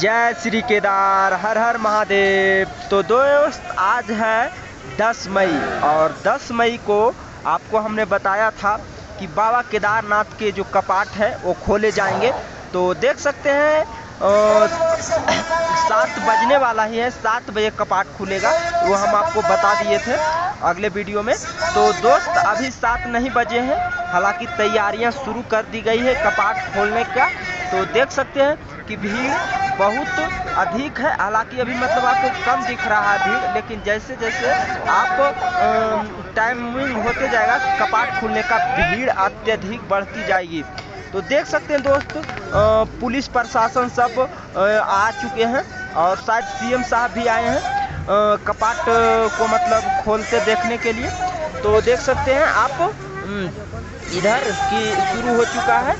जय श्री केदार, हर हर महादेव। तो दोस्त आज है 10 मई और 10 मई को आपको हमने बताया था कि बाबा केदारनाथ के जो कपाट है वो खोले जाएंगे। तो देख सकते हैं 7 बजने वाला ही है, 7 बजे कपाट खुलेगा, वो हम आपको बता दिए थे अगले वीडियो में। तो दोस्त अभी 7 नहीं बजे हैं, हालांकि तैयारियां शुरू कर दी गई है कपाट खोलने का। तो देख सकते हैं कि भीड़ बहुत अधिक है, हालांकि अभी मतलब आपको कम दिख रहा है भीड़, लेकिन जैसे जैसे आप टाइमिंग होते जाएगा कपाट खुलने का भीड़ अत्यधिक बढ़ती जाएगी। तो देख सकते हैं दोस्त पुलिस प्रशासन सब आ चुके हैं और शायद सीएम साहब भी आए हैं कपाट को मतलब खोलते देखने के लिए। तो देख सकते हैं आप इधर की शुरू हो चुका है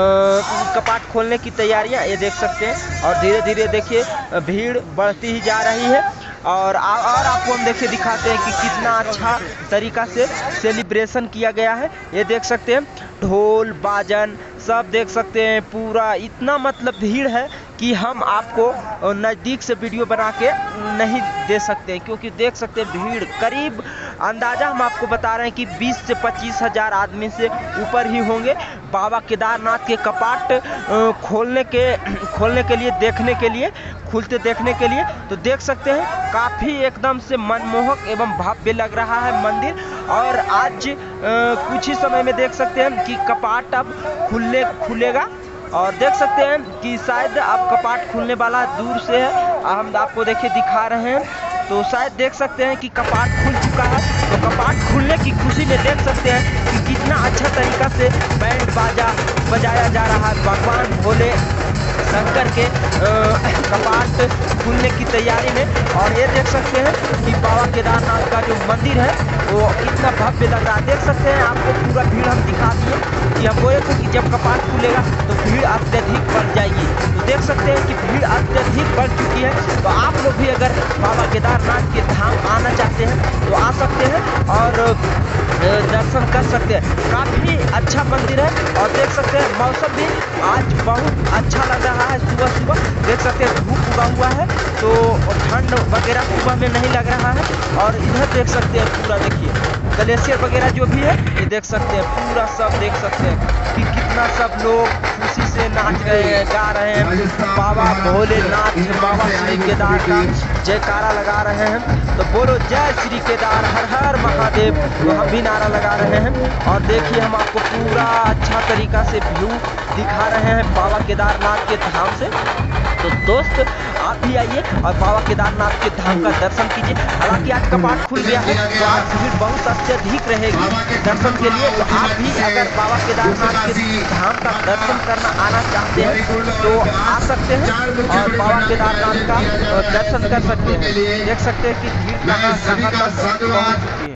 कपाट खोलने की तैयारियां, ये देख सकते हैं। और धीरे धीरे देखिए भीड़ बढ़ती ही जा रही है और आपको हम देखिए दिखाते हैं कि कितना अच्छा तरीका से सेलिब्रेशन किया गया है। ये देख सकते हैं ढोल बाजन सब देख सकते हैं, पूरा इतना मतलब भीड़ है कि हम आपको नज़दीक से वीडियो बना के नहीं दे सकते, क्योंकि देख सकते हैं भीड़ करीब अंदाज़ा हम आपको बता रहे हैं कि 20 से 25 हज़ार आदमी से ऊपर ही होंगे बाबा केदारनाथ के कपाट खोलने के लिए देखने के लिए खुलते देखने के लिए। तो देख सकते हैं काफ़ी एकदम से मनमोहक एवं भव्य लग रहा है मंदिर। और आज कुछ ही समय में देख सकते हैं कि कपाट अब खुलेगा और देख सकते हैं कि शायद अब कपाट खुलने वाला दूर से है, हम आपको देखिए दिखा रहे हैं। तो शायद देख सकते हैं कि कपाट खुल चुका है। तो कपाट खुलने की खुशी में देख सकते हैं कि कितना अच्छा तरीका से बैंड बाजा बजाया जा रहा है भगवान भोले शंकर के कपाट खुलने की तैयारी में। और ये देख सकते हैं कि बाबा केदारनाथ का जो मंदिर है वो कितना भव्य लग रहा है। देख सकते हैं आपको पूरा भीड़ हम दिखा दिए कि हम बोले थे कि जब कपाट खुलेगा तो भीड़ अत्यधिक बढ़ जाएगी। तो देख सकते हैं कि भीड़ अत्यधिक बढ़ चुकी है। तो आप लोग भी अगर बाबा केदारनाथ के धाम आना चाहते हैं तो आ सकते हैं और दर्शन कर सकते हैं। काफ़ी अच्छा मंदिर है और देख सकते हैं मौसम भी आज बहुत अच्छा लग रहा है। सुबह सुबह देख सकते हैं धूप उगा हुआ है तो ठंड वगैरह सुबह में नहीं लग रहा है। और इधर देख सकते हैं पूरा देखिए ग्लेशियर वगैरह जो भी है ये देख सकते हैं, पूरा सब देख सकते हैं कि कितना सब लोग खुशी से नाच रहे हैं गा रहे हैं, बाबा भोलेनाथ बाबा श्री केदार का जयकारा लगा रहे हैं। तो बोलो जय श्री केदार, हर हर महादेव। तो हम भी नारा लगा रहे हैं और देखिए हम आपको पूरा अच्छा तरीका से व्यू दिखा रहे हैं बाबा केदारनाथ के धाम से। तो दोस्त आप भी आइए और बाबा केदारनाथ के धाम का दर्शन कीजिए। हालांकि आज कपाट खुल गया है तो आज भीड़ बहुत अत्यधिक रहेगी दर्शन के लिए। तो आप भी अगर बाबा केदारनाथ के धाम का दर्शन करना आना चाहते हैं तो आ सकते हैं और बाबा केदारनाथ का दर्शन कर सकते हैं। देख सकते हैं कि भीड़ कहाँ तक पहुँच चुकी है।